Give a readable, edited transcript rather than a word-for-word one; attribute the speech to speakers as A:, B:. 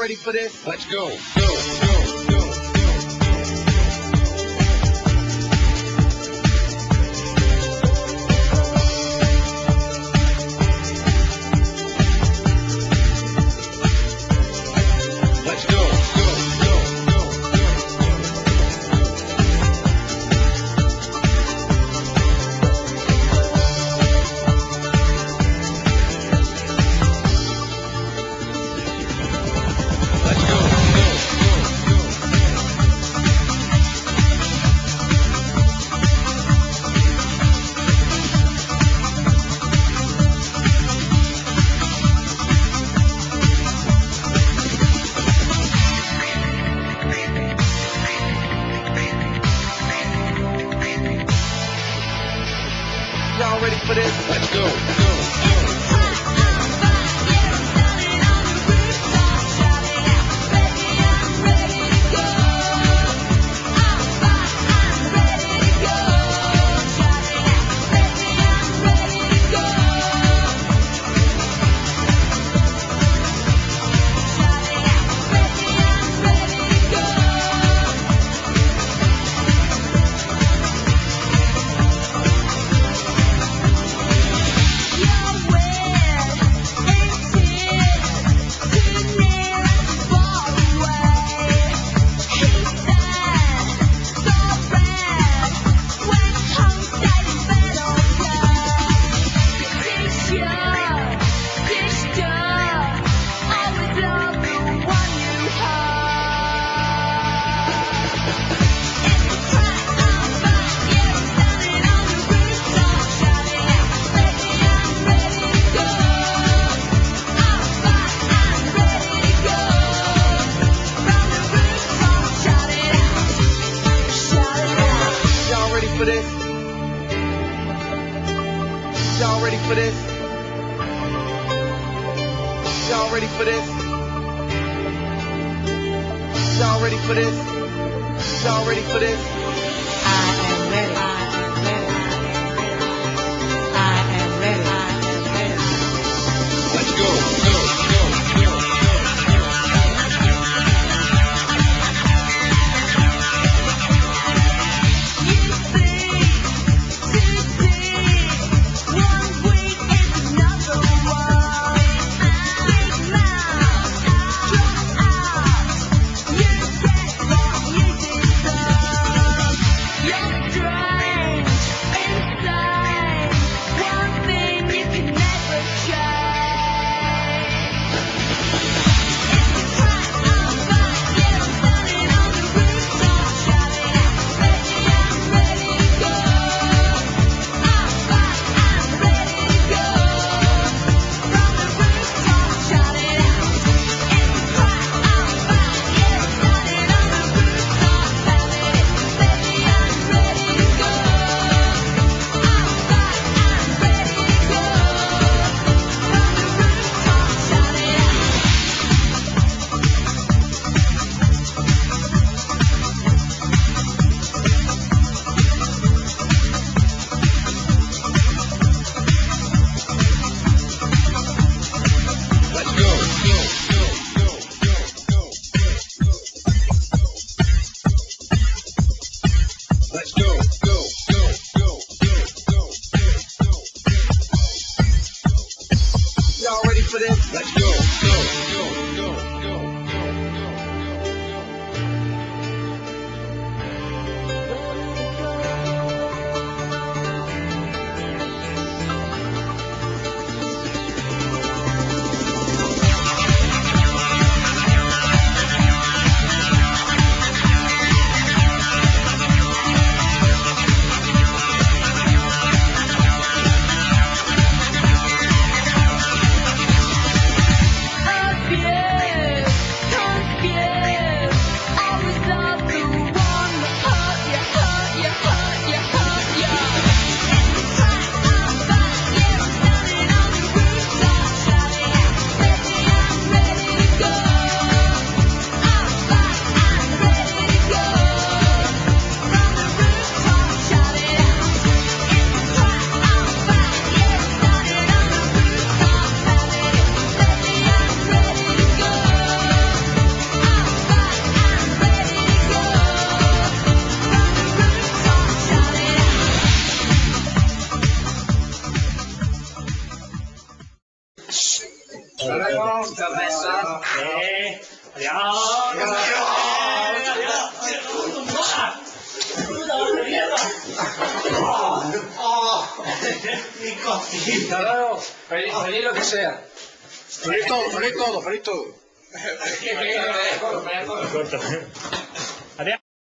A: ready for this? Let's go, go, go, go. Y'all ready for this? Let's go, go. For this? Y'all ready for this? Y'all ready for this? Y'all ready for this? Y'all ready for this?
B: I am ready. I am ready. I am ready.
A: Let's go, go, go, go. For this? Let's go, go, go, go, go,
C: Hasta luego. Feliz lo que sea.
A: Feliz todo, feliz todo, feliz todo.
C: Corta.